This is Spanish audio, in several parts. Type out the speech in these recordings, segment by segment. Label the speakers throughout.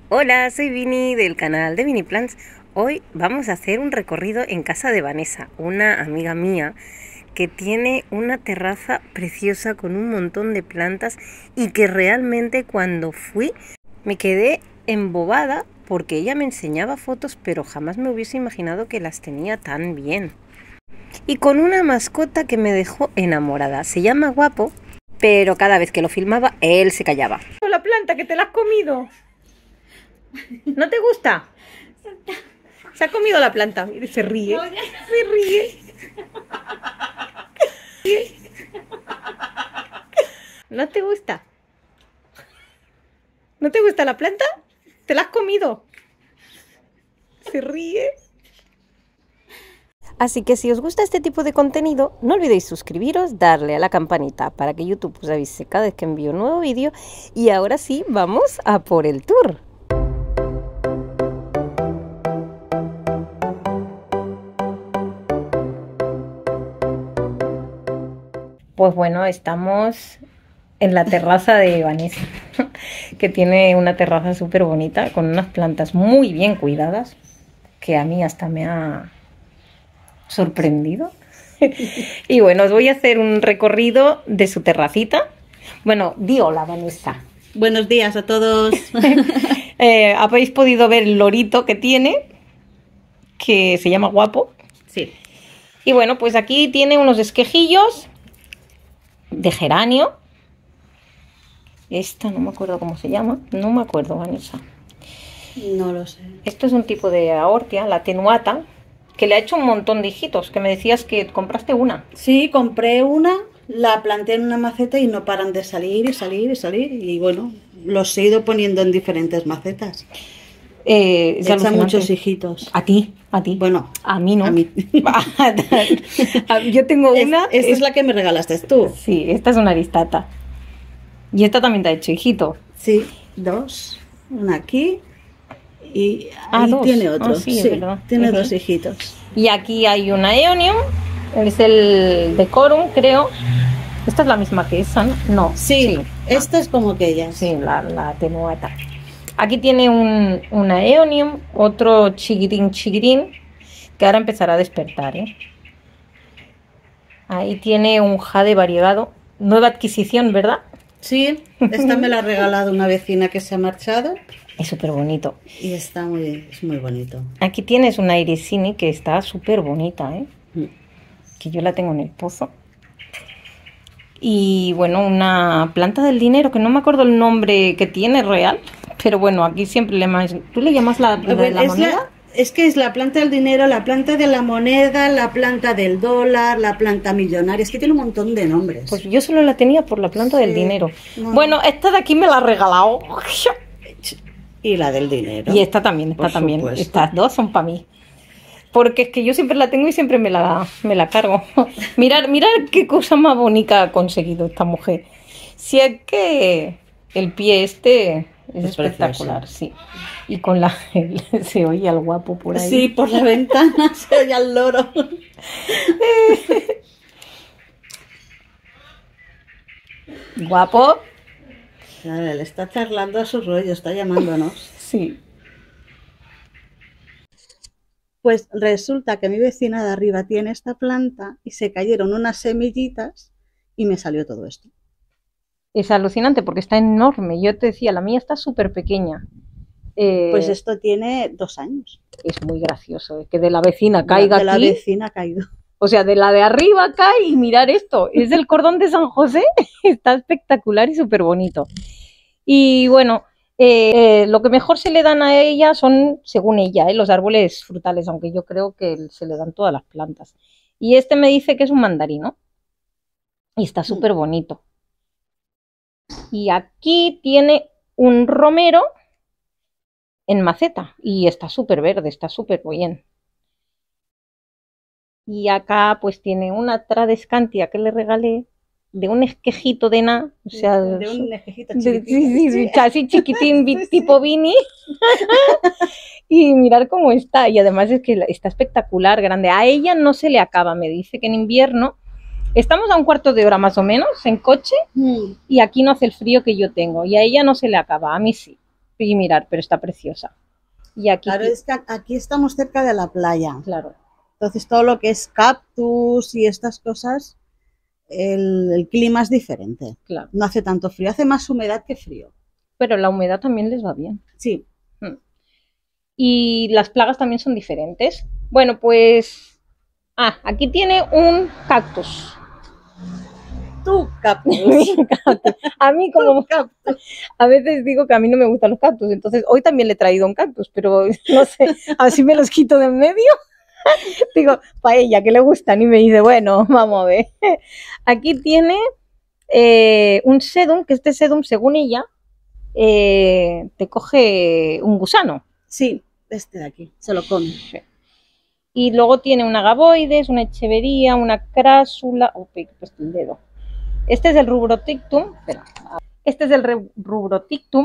Speaker 1: Hola, soy Vini del canal de Vini Plants. Hoy vamos a hacer un recorrido en casa de Vanessa, una amiga mía que tiene una terraza preciosa con un montón de plantas y que realmente cuando fui me quedé embobada porque ella me enseñaba fotos, pero jamás me hubiese imaginado que las tenía tan bien. Y con una mascota que me dejó enamorada. Se llama Guapo, pero cada vez que lo filmaba él se callaba. La planta que te la has comido. ¿No te gusta? Se ha comido la planta. Mire, se ríe. Se ríe. ¿No te gusta? ¿No te gusta la planta? ¿Te la has comido? Se ríe. Así que si os gusta este tipo de contenido, no olvidéis suscribiros, darle a la campanita para que YouTube os avise cada vez que envío un nuevo vídeo. Y ahora sí, vamos a por el tour. Pues bueno, estamos en la terraza de Vanessa, que tiene una terraza súper bonita, con unas plantas muy bien cuidadas, que a mí hasta me ha sorprendido. Y bueno, os voy a hacer un recorrido de su terracita. Bueno, di hola, Vanessa.
Speaker 2: Buenos días a todos.
Speaker 1: Habéis podido ver el lorito que tiene, que se llama Guapo.
Speaker 2: Sí.
Speaker 1: Y bueno, pues aquí tiene unos esquejillos de geranio. Esta no me acuerdo cómo se llama. No me acuerdo, Vanessa.
Speaker 2: No lo sé.
Speaker 1: Esto es un tipo de aortia, la tenuata, que le ha hecho un montón de hijitos, que me decías que compraste una.
Speaker 2: Sí, compré una, la planté en una maceta y no paran de salir y salir y salir. Y bueno, los he ido poniendo en diferentes macetas. Echan muchos hijitos.
Speaker 1: A ti, a ti.
Speaker 2: Bueno,
Speaker 1: a mí no.
Speaker 2: A mí.
Speaker 1: Yo tengo una.
Speaker 2: Esta es la que me regalaste tú.
Speaker 1: Sí, esta es una aristata. Y esta también te ha hecho hijito.
Speaker 2: Sí, dos. Una aquí y ahí
Speaker 1: dos.
Speaker 2: tiene otro.
Speaker 1: Sí,
Speaker 2: sí, tiene dos hijitos.
Speaker 1: Y aquí hay una Aeonium. Es el Decorum, creo. Esta es la misma que esa, ¿no? No.
Speaker 2: Sí, esta es como que ella.
Speaker 1: Sí, la tenuata. Aquí tiene una Aeonium, otro chiquitín, que ahora empezará a despertar, ¿eh? Ahí tiene un jade variegado. Nueva adquisición, ¿verdad?
Speaker 2: Sí, esta me la ha regalado una vecina que se ha marchado.
Speaker 1: Es súper bonito.
Speaker 2: Y es muy bonito.
Speaker 1: Aquí tienes una Irisini que está súper bonita, ¿eh? Que yo la tengo en el pozo. Y bueno, una planta del dinero, que no me acuerdo el nombre que tiene real. Pero bueno, aquí siempre le llamas... ¿Tú le llamas la moneda?
Speaker 2: Es que es la planta del dinero, la planta de la moneda, la planta del dólar, la planta millonaria. Es que tiene un montón de nombres.
Speaker 1: Pues yo solo la tenía por la planta del dinero. No. Bueno, esta de aquí me la ha regalado.
Speaker 2: Y la del dinero.
Speaker 1: Y esta también, Estas dos son para mí. Porque es que yo siempre la tengo y siempre me la cargo. Mirar qué cosa más bonita ha conseguido esta mujer. Si es que el pie este es espectacular, precioso. Sí. Y con se oye al Guapo por ahí.
Speaker 2: Sí, por la ventana se oye al loro.
Speaker 1: Guapo.
Speaker 2: Claro, le está charlando a su rollo, está llamándonos.
Speaker 1: Sí.
Speaker 2: Pues resulta que mi vecina de arriba tiene esta planta y se cayeron unas semillitas y me salió todo esto.
Speaker 1: Es alucinante porque está enorme. Yo te decía, la mía está súper pequeña.
Speaker 2: Pues esto tiene 2 años.
Speaker 1: Es muy gracioso, que de la vecina caiga
Speaker 2: de la
Speaker 1: aquí.
Speaker 2: Vecina ha caído.
Speaker 1: O sea, de la de arriba cae y mirar esto. Es del cordón de San José. Está espectacular y súper bonito. Y bueno, lo que mejor se le dan a ella son, según ella, los árboles frutales, aunque yo creo que se le dan todas las plantas. Y este me dice que es un mandarino. Y está súper bonito. Y aquí tiene un romero en maceta. Y está súper verde, está súper bien. Y acá pues tiene una tradescantia que le regalé de un esquejito de nada, o sea,
Speaker 2: de un esquejito chiquitito.
Speaker 1: Sí, casi chiquitín, tipo Vini. Y mirar cómo está, y además es que está espectacular, grande. A ella no se le acaba, me dice que en invierno estamos a un cuarto de hora más o menos en coche y aquí no hace el frío que yo tengo, y a ella no se le acaba, a mí sí. y mirar, pero está preciosa. Y aquí,
Speaker 2: claro, es que aquí estamos cerca de la playa.
Speaker 1: Claro.
Speaker 2: Entonces todo lo que es cactus y estas cosas, el clima es diferente.
Speaker 1: Claro.
Speaker 2: No hace tanto frío, hace más humedad que frío.
Speaker 1: Pero la humedad también les va bien.
Speaker 2: Sí.
Speaker 1: Y las plagas también son diferentes. Bueno, pues... aquí tiene un cactus.
Speaker 2: Tu cactus.
Speaker 1: A mí como a veces digo que a mí no me gustan los cactus, entonces hoy también le he traído un cactus, pero no sé, así me los quito de en medio. Digo, para ella que le gustan y me dice, bueno, vamos a ver. Aquí tiene un sedum, que este sedum, según ella, te coge un gusano.
Speaker 2: Sí, este de aquí, se lo come.
Speaker 1: Sí. Y luego tiene una gaboides, una echevería, una crásula. Pues el dedo. Este es el rubrotictum. Espera. Este es el rubrotictum.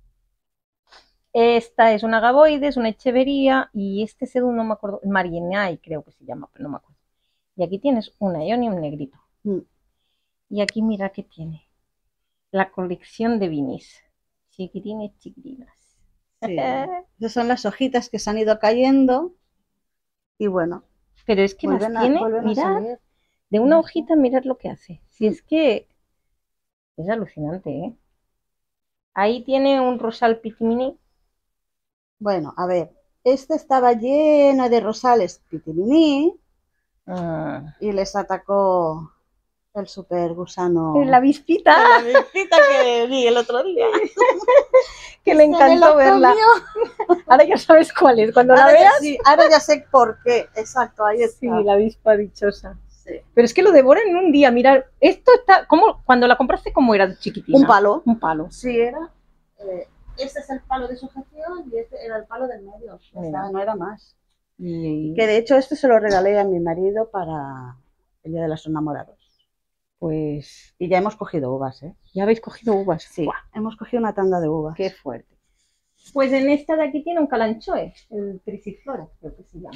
Speaker 1: Esta es una gaboides, una echevería. Y este sedum no me acuerdo. Marienay creo que se llama, pero no me acuerdo. Y aquí tienes una ion y un negrito. Y aquí mira que tiene. La colección de vinis. Chiquitines, chiquitinas.
Speaker 2: Sí. Esas son las hojitas que se han ido cayendo. Y bueno.
Speaker 1: Pero es que las tiene, mirad, de una hojita, mirad lo que hace. Si es que es alucinante, ¿eh? Ahí tiene un rosal pitimini.
Speaker 2: Bueno, a ver, este estaba lleno de rosales pitimini y les atacó el super gusano.
Speaker 1: La avispita.
Speaker 2: La avispita que vi el otro día.
Speaker 1: Que le encantó verla. Ahora ya sabes cuál es. Cuando
Speaker 2: ahora
Speaker 1: la veas.
Speaker 2: Sí, ahora ya sé por qué. Exacto, ahí está.
Speaker 1: Sí, la avispa dichosa. Sí. Pero es que lo devoran en un día. Mirad, esto está. ¿Cómo? Cuando la compraste, ¿cómo era chiquitina?
Speaker 2: Un palo.
Speaker 1: Un palo.
Speaker 2: Sí, era. Este es el palo de sujeción y este era el palo del medio. O sea, no era más. Que de hecho, este se lo regalé a mi marido para el Día de los Enamorados.
Speaker 1: Pues...
Speaker 2: Y ya hemos cogido uvas, ¿eh?
Speaker 1: ¿Ya habéis cogido uvas?
Speaker 2: Sí, hemos cogido una tanda de uvas.
Speaker 1: Qué fuerte. Pues en esta de aquí tiene un calanchoe, el trisiflora, creo que se llama.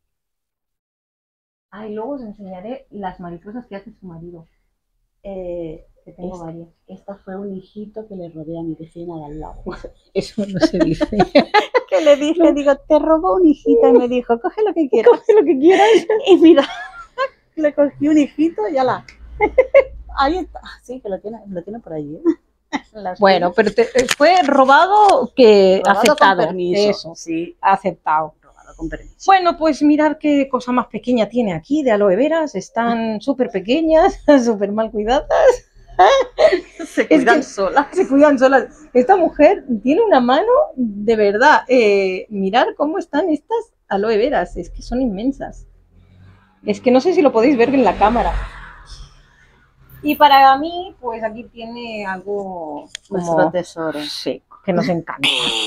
Speaker 1: Y luego os enseñaré las mariposas que hace su marido.
Speaker 2: Que
Speaker 1: tengo varias.
Speaker 2: Esta fue un hijito que le robé a mi vecina de al lado.
Speaker 1: Eso no se dice.
Speaker 2: Que le dije, digo, te robó un hijito. Y me dijo, coge lo que quieras.
Speaker 1: Coge lo que quieras.
Speaker 2: Y mira, le cogí un hijito y ala. Ahí está. Sí, que lo tiene por allí.
Speaker 1: Bueno, pero fue robado que
Speaker 2: robado
Speaker 1: aceptado.
Speaker 2: Con permiso.
Speaker 1: Eso,
Speaker 2: sí,
Speaker 1: aceptado.
Speaker 2: Robado con permiso.
Speaker 1: Bueno, pues mirad qué cosa más pequeña tiene aquí de aloe veras. Están súper pequeñas, súper mal cuidadas.
Speaker 2: Se cuidan solas.
Speaker 1: Se cuidan solas. Esta mujer tiene una mano de verdad. Mirad cómo están estas aloe veras. Es que son inmensas. Es que no sé si lo podéis ver en la cámara. Y para mí, pues aquí tiene algo como...
Speaker 2: Nuestro tesoro.
Speaker 1: Sí, que nos encanta.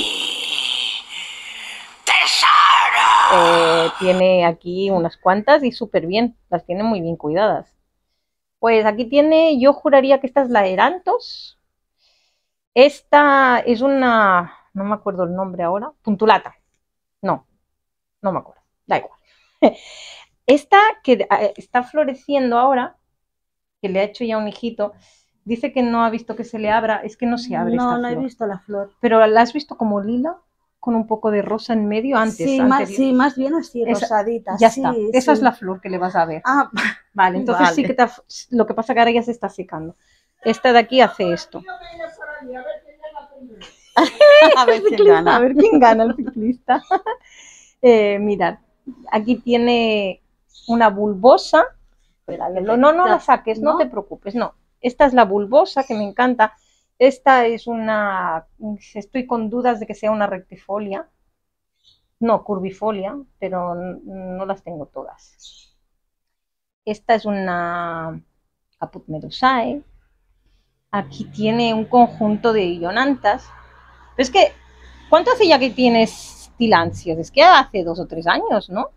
Speaker 1: Tiene aquí unas cuantas y súper bien. Las tiene muy bien cuidadas. Pues aquí tiene, yo juraría que esta es la Erantos. Esta es una... No me acuerdo el nombre ahora. Puntulata. No me acuerdo. Da igual. Esta que está floreciendo ahora, que le ha hecho ya un hijito, dice que no ha visto que se le abra, es que no se abre esta flor.
Speaker 2: No he visto la flor.
Speaker 1: Pero la has visto como lila, con un poco de rosa en medio antes.
Speaker 2: Sí, más bien así, rosadita.
Speaker 1: Ya está, esa es la flor que le vas a ver. Vale, entonces sí que lo que pasa que ahora ya se está secando. Esta de aquí hace esto.
Speaker 2: A ver
Speaker 1: quién gana el ciclista. Mirad, aquí tiene una bulbosa. No la saques, no te preocupes, no. Esta es la bulbosa que me encanta. Esta es una... Estoy con dudas de que sea una rectifolia. No, curvifolia, pero no las tengo todas. Esta es una Caput Medusae. Aquí tiene un conjunto de ionantas. Pero es que, ¿cuánto hace ya que tienes tilancias? Es que hace 2 o 3 años, ¿no?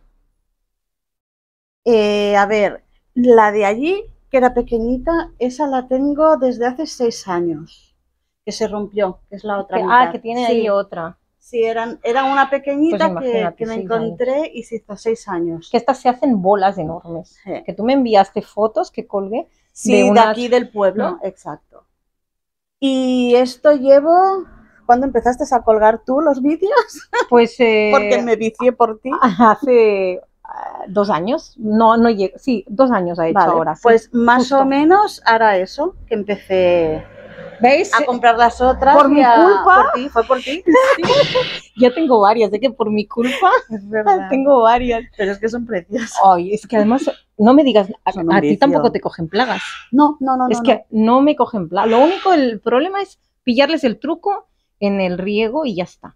Speaker 2: A ver, la de allí, que era pequeñita, esa la tengo desde hace 6 años, que se rompió, que es la otra mitad.
Speaker 1: Que tiene ahí otra.
Speaker 2: Sí, era una pequeñita pues que me encontré y se hizo 6 años.
Speaker 1: Que estas se hacen bolas enormes. Sí. Que tú me enviaste fotos que colgué.
Speaker 2: Sí, de aquí del pueblo, exacto. Y esto llevo ¿Cuándo empezaste a colgar tú los vídeos?
Speaker 1: Pues
Speaker 2: Porque me vicié por ti.
Speaker 1: hace 2 años, no llego, sí, 2 años ha hecho
Speaker 2: Vale,
Speaker 1: ahora. Sí,
Speaker 2: pues más
Speaker 1: justo.
Speaker 2: o menos hará eso, que empecé
Speaker 1: ¿Veis?
Speaker 2: a comprar las otras.
Speaker 1: Por mi culpa.
Speaker 2: Fue por ti.
Speaker 1: Sí. Ya tengo varias, de que por mi culpa
Speaker 2: Es verdad.
Speaker 1: tengo varias.
Speaker 2: Pero es que son preciosas.
Speaker 1: Ay, es que además, no me digas,
Speaker 2: Son un
Speaker 1: a ti
Speaker 2: vicio.
Speaker 1: tampoco te cogen plagas.
Speaker 2: No.
Speaker 1: Es que no me cogen plagas. Lo único, el problema es pillarles el truco en el riego y ya está.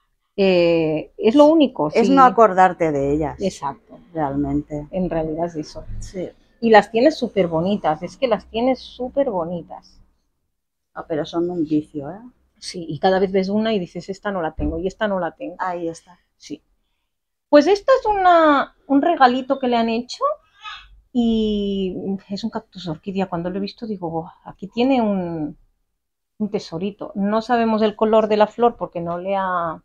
Speaker 1: Es lo único.
Speaker 2: Es
Speaker 1: sí.
Speaker 2: no acordarte de ellas.
Speaker 1: Exacto.
Speaker 2: Realmente.
Speaker 1: En realidad es eso.
Speaker 2: Sí.
Speaker 1: Y las tienes súper bonitas, es que las tienes súper bonitas.
Speaker 2: Pero son un vicio, ¿eh?
Speaker 1: Sí, y cada vez ves una y dices, esta no la tengo y esta no la tengo.
Speaker 2: Ahí está.
Speaker 1: Sí. Pues esta es un regalito que le han hecho y es un cactus orquídea. Cuando lo he visto digo, oh, aquí tiene un tesorito. No sabemos el color de la flor porque no le ha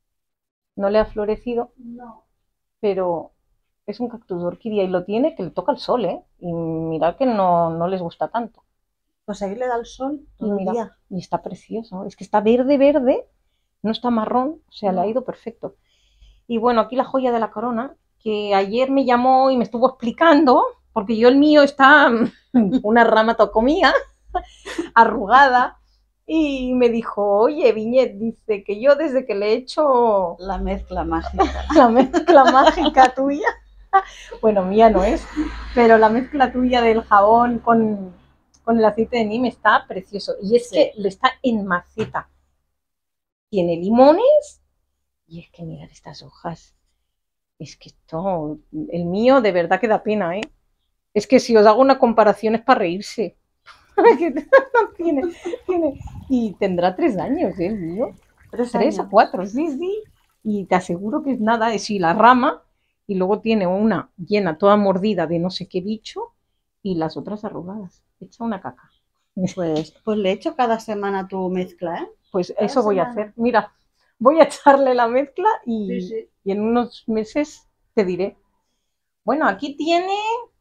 Speaker 1: florecido,
Speaker 2: No.
Speaker 1: pero es un cactus de orquídea y lo tiene que le toca el sol, ¿eh? Y mirad que no les gusta tanto.
Speaker 2: Pues ahí le da el sol
Speaker 1: Y
Speaker 2: todo el
Speaker 1: mira,
Speaker 2: día.
Speaker 1: y está precioso. Es que está verde, no está marrón, o sea, le ha ido perfecto. Y bueno, aquí la joya de la corona, que ayer me llamó y me estuvo explicando, porque yo el mío está una rama tocomía, arrugada, y me dijo, oye, Viñet, dice que yo desde que le he hecho
Speaker 2: La mezcla mágica.
Speaker 1: la mezcla mágica tuya, bueno, mía no es, pero la mezcla tuya del jabón con el aceite de neem está precioso. Y es que lo está en maceta. Tiene limones y es que mirad estas hojas. Es que esto, el mío de verdad que da pena, ¿eh? Es que si os hago una comparación es para reírse. tiene, y tendrá 3 años, ¿eh? El mío. 3 o 4, sí. Y te aseguro que es nada, es la rama y luego tiene una llena toda mordida de no sé qué bicho y las otras arrugadas. Echa una caca.
Speaker 2: Pues le echo cada semana tu mezcla, ¿eh?
Speaker 1: Pues eso voy a hacer. Mira, voy a echarle la mezcla y en unos meses te diré. Bueno, aquí tiene...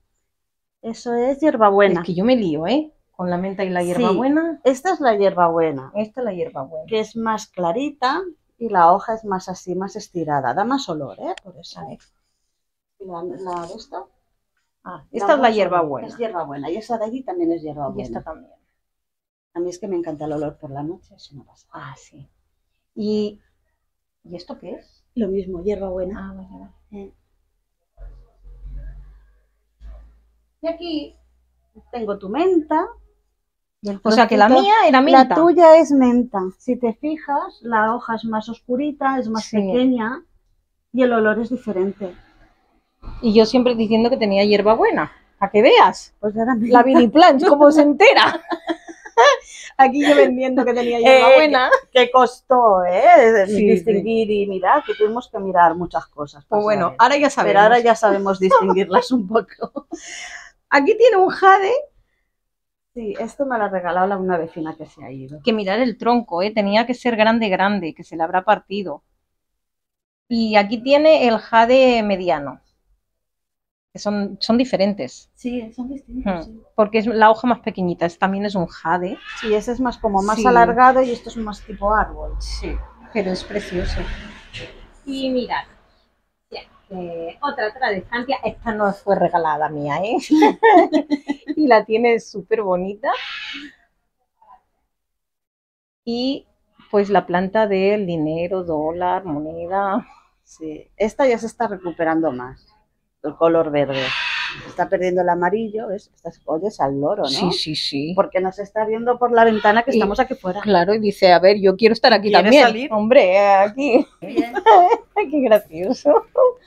Speaker 2: Eso es hierbabuena.
Speaker 1: Es que yo me lío, ¿eh? Con la menta y la hierbabuena.
Speaker 2: Esta es la hierbabuena.
Speaker 1: Esta es la hierbabuena.
Speaker 2: Que es más clarita y la hoja es más así, más estirada. Da más olor, ¿eh? Por eso. ¿Y la de esta?
Speaker 1: Esta es la hierbabuena.
Speaker 2: Es hierbabuena. Y esa de allí también es hierbabuena.
Speaker 1: Y esta también.
Speaker 2: A mí es que me encanta el olor por la noche, eso no pasa.
Speaker 1: Sí. ¿Y esto qué es?
Speaker 2: Lo mismo, hierbabuena.
Speaker 1: Vale. Y aquí
Speaker 2: tengo tu menta.
Speaker 1: O sea que la mía era menta.
Speaker 2: La tuya es menta. Si te fijas, la hoja es más oscurita, es más pequeña y el olor es diferente.
Speaker 1: Y yo siempre diciendo que tenía hierbabuena. ¿A que veas?
Speaker 2: Pues ahora
Speaker 1: la Viniplant, ¿cómo se entera? Aquí yo vendiendo que tenía hierbabuena.
Speaker 2: ¿Qué costó, distinguir y mirar? Que tuvimos que mirar muchas cosas.
Speaker 1: Pues bueno, ahora ya sabemos.
Speaker 2: Pero ahora ya sabemos distinguirlas un poco.
Speaker 1: Aquí tiene un jade.
Speaker 2: Sí, esto me lo ha regalado una vecina que se ha ido.
Speaker 1: Que mirar el tronco, tenía que ser grande, que se le habrá partido. Y aquí tiene el jade mediano. Que son diferentes.
Speaker 2: Sí, son distintos. Sí.
Speaker 1: Porque es la hoja más pequeñita, también es un jade.
Speaker 2: Sí, ese es más alargado y esto es más tipo árbol.
Speaker 1: Sí, pero es precioso. Y mirad, otra tradescantia, esta no fue regalada mía, ¿eh? Y la tiene súper bonita. Y pues la planta del dinero, dólar, moneda.
Speaker 2: Sí, esta ya se está recuperando más. El color verde. Se está perdiendo el amarillo, ¿ves? Oyes al loro, ¿no?
Speaker 1: Sí.
Speaker 2: Porque nos está viendo por la ventana que estamos aquí fuera.
Speaker 1: Claro, y dice, a ver, yo quiero estar aquí también.
Speaker 2: Salir?
Speaker 1: Hombre, aquí.
Speaker 2: Bien.
Speaker 1: Qué gracioso.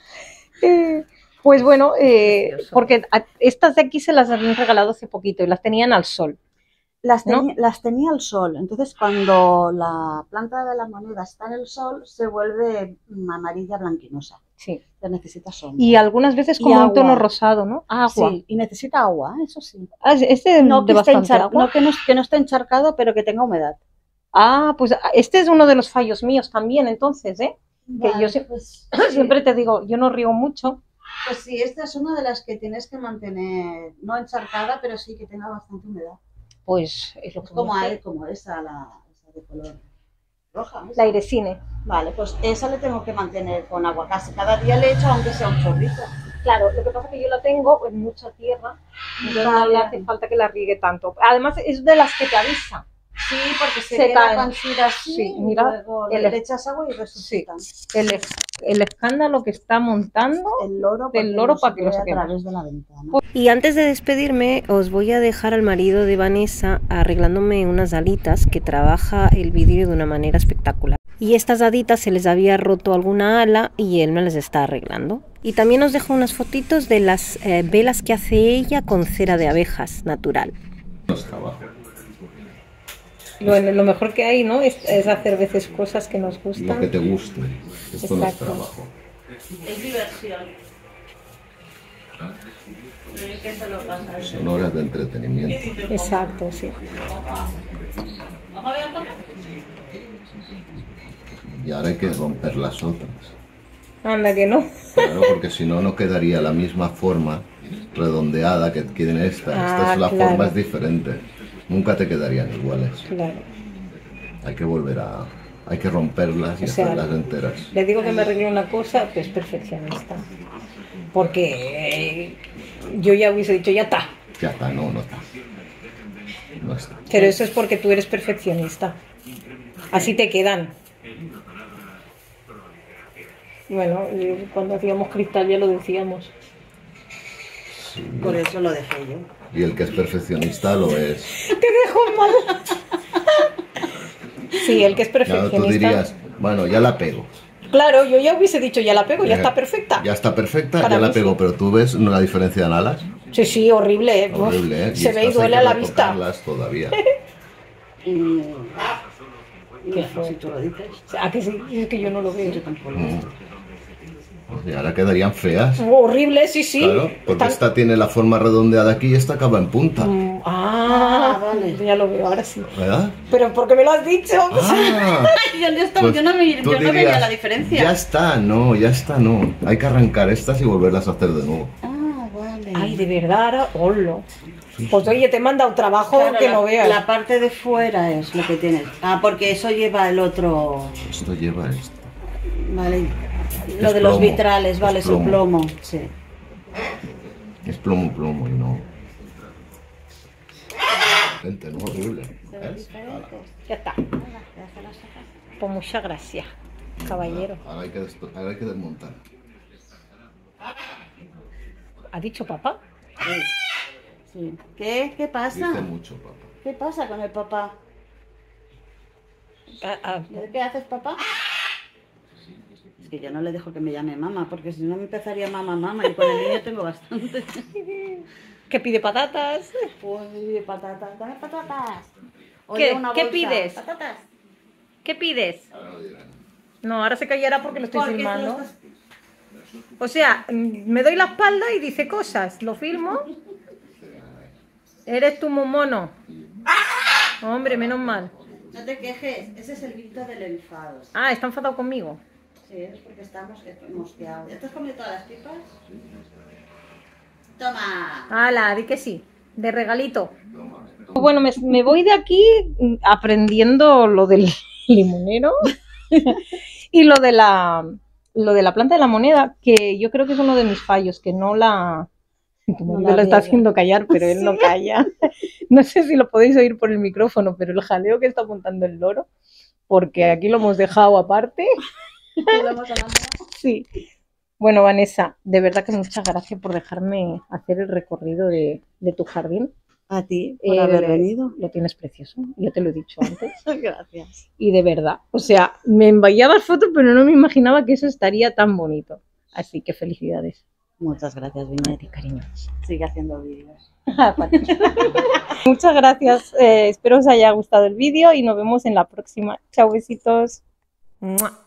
Speaker 1: Pues bueno, porque estas de aquí se las habían regalado hace poquito y las tenían al sol.
Speaker 2: Las tenía al sol, entonces cuando la planta de la moneda está en el sol se vuelve amarilla blanquinosa.
Speaker 1: Sí.
Speaker 2: Se necesita sombra.
Speaker 1: Y algunas veces como un tono rosado, ¿no?
Speaker 2: Agua. Sí, y necesita agua, eso sí.
Speaker 1: No que,
Speaker 2: que no esté encharcado, pero que tenga humedad.
Speaker 1: Pues este es uno de los fallos míos también, entonces, ¿eh? Vale, que yo siempre te digo, yo no riego mucho.
Speaker 2: Pues sí, esta es una de las que tienes que mantener, no encharcada, pero sí que tenga bastante humedad.
Speaker 1: Pues es lo que
Speaker 2: como esa de color. roja.
Speaker 1: La Iresine.
Speaker 2: Vale, pues esa le tengo que mantener con agua casi. Cada día le echo aunque sea un chorrito.
Speaker 1: Claro, lo que pasa es que yo la tengo en mucha tierra, entonces no le hace falta que la riegue tanto. Además es de las que te avisa.
Speaker 2: Sí, porque se
Speaker 1: Se
Speaker 2: queda
Speaker 1: caen.
Speaker 2: pancita así,
Speaker 1: Sí, mira,
Speaker 2: luego
Speaker 1: el-
Speaker 2: le echas agua y resucitan.
Speaker 1: El escándalo que está montando
Speaker 2: El loro
Speaker 1: del loro para que lo
Speaker 2: vea a
Speaker 1: saquemos.
Speaker 2: través de la ventana.
Speaker 1: Y antes de despedirme, os voy a dejar al marido de Vanessa arreglándome unas alitas, que trabaja el vidrio de una manera espectacular. Y estas haditas se les había roto alguna ala y él me las está arreglando. Y también os dejo unas fotitos de las velas que hace ella con cera de abejas natural. Lo mejor que hay, ¿no? Es hacer veces cosas que nos gustan.
Speaker 3: Lo que te guste. Esto no es
Speaker 1: Exacto.
Speaker 3: trabajo.
Speaker 2: Es diversión. ¿Qué se lo pasa?
Speaker 3: Son horas de entretenimiento.
Speaker 1: Exacto, sí.
Speaker 3: Y ahora hay que romper las otras.
Speaker 1: Anda que no.
Speaker 3: Claro, porque si no, no quedaría la misma forma redondeada que tiene esta. Esta es la
Speaker 1: claro.
Speaker 3: forma es diferente. Nunca te quedarían iguales.
Speaker 1: Claro.
Speaker 3: Hay que volver a... Hay que romperlas y
Speaker 1: O sea,
Speaker 3: hacerlas enteras.
Speaker 1: Le digo que me arregle una cosa, que es perfeccionista. Porque yo ya hubiese dicho, ya está.
Speaker 3: Ya está, no está. No está.
Speaker 1: Pero eso es porque tú eres perfeccionista. Así te quedan. Bueno, cuando hacíamos cristal ya lo decíamos.
Speaker 3: Sí.
Speaker 2: Por eso lo dejé yo.
Speaker 3: Y el que es perfeccionista lo es.
Speaker 1: ¡Te dejo mal! Sí, el que es
Speaker 3: Claro,
Speaker 1: perfeccionista.
Speaker 3: tú dirías, bueno, ya la pego.
Speaker 1: Claro, yo ya hubiese dicho, ya la pego, ya está perfecta.
Speaker 3: Ya está perfecta,
Speaker 1: Para
Speaker 3: ya la
Speaker 1: mí
Speaker 3: pego,
Speaker 1: sí.
Speaker 3: pero tú ves la diferencia en alas.
Speaker 1: Sí, sí, horrible, ¿eh?
Speaker 3: Horrible, ¿eh?
Speaker 1: Se ve y
Speaker 3: estas hay
Speaker 1: duele
Speaker 3: que
Speaker 1: a la vista.
Speaker 3: retocarlas todavía.
Speaker 2: Y
Speaker 1: Qué
Speaker 2: bueno, si tú lo dices,
Speaker 1: ¿A que sí? Es que yo no lo veo.
Speaker 2: yo tampoco lo
Speaker 3: Mm.
Speaker 2: veo.
Speaker 3: Y ahora quedarían feas.
Speaker 1: Horrible, sí, sí.
Speaker 3: Claro, porque
Speaker 1: Están-
Speaker 3: esta tiene la forma redondeada aquí y esta acaba en punta.
Speaker 2: vale.
Speaker 1: Ya lo veo, ahora sí.
Speaker 3: ¿Verdad?
Speaker 1: Pero ¿por qué me lo has dicho?
Speaker 3: Ah,
Speaker 2: Pues yo no
Speaker 3: tú
Speaker 2: veía
Speaker 3: dirías,
Speaker 2: la diferencia.
Speaker 3: Ya está, no. Hay que arrancar estas y volverlas a hacer de nuevo.
Speaker 2: Ah, vale.
Speaker 1: Ay, de verdad, ahora, holo. Pues oye, te he mandado trabajo
Speaker 2: Claro,
Speaker 1: que no veas.
Speaker 2: la parte de fuera es lo que tiene. Ah, porque eso lleva el otro.
Speaker 3: Esto lleva esto.
Speaker 2: Vale.
Speaker 3: Es
Speaker 2: Lo de los
Speaker 3: plomo,
Speaker 2: vitrales, vale,
Speaker 3: es
Speaker 2: es el
Speaker 3: plomo.
Speaker 2: plomo. Sí.
Speaker 3: Es plomo y no. Diferente, ¿no? Horrible. ¿Ves? Ala.
Speaker 1: Ya está. Pues muchas gracias, caballero.
Speaker 3: Ahora hay que desmontar.
Speaker 1: ¿Ha dicho papá?
Speaker 2: Sí. ¿Qué pasa?
Speaker 3: Dice mucho, papá.
Speaker 2: ¿Qué pasa con el papá? ¿Qué haces, papá? Es que yo no le dejo que me llame mamá, porque si no me empezaría mamá, y con el niño tengo bastante.
Speaker 1: ¿Qué pide patatas?
Speaker 2: Pues patatas, dame patatas.
Speaker 1: ¿Qué?
Speaker 2: Una
Speaker 1: ¿Qué
Speaker 2: bolsa.
Speaker 1: pides?
Speaker 2: Patatas.
Speaker 1: ¿Qué pides? No, ahora se callará porque lo estoy
Speaker 2: Porque
Speaker 1: filmando.
Speaker 2: tú lo estás-
Speaker 1: O sea, me doy la espalda y dice cosas. ¿Lo filmo? Eres tú muy mono. Hombre, menos mal.
Speaker 2: No te quejes, ese es el grito del enfado.
Speaker 1: Ah, está enfadado conmigo.
Speaker 2: Sí, es porque estamos mosqueados. ¿Ya te has comido todas las pipas? Toma.
Speaker 1: Hala, di que sí. De regalito. Bueno, me voy de aquí aprendiendo lo del limonero y lo de la planta de la moneda, que yo creo que es uno de mis fallos, que no la...
Speaker 2: No
Speaker 1: me
Speaker 2: la
Speaker 1: lo está
Speaker 2: riega.
Speaker 1: haciendo callar, pero él no calla. No sé si lo podéis oír por el micrófono, pero el jaleo que está apuntando el loro, porque aquí lo hemos dejado aparte. Sí. Bueno, Vanessa, de verdad que muchas gracias por dejarme hacer el recorrido de tu jardín.
Speaker 2: A ti, por haber venido.
Speaker 1: Lo tienes precioso, yo te lo he dicho antes.
Speaker 2: Gracias.
Speaker 1: Y de verdad, o sea, me envallabas fotos, pero no me imaginaba que eso estaría tan bonito. Así que felicidades.
Speaker 2: Muchas gracias,
Speaker 1: A
Speaker 2: Viñet.
Speaker 1: ti, cariño.
Speaker 2: Sigue haciendo vídeos.
Speaker 1: Para ti. Muchas gracias. Espero os haya gustado el vídeo y nos vemos en la próxima. Chao, besitos. ¡Mua!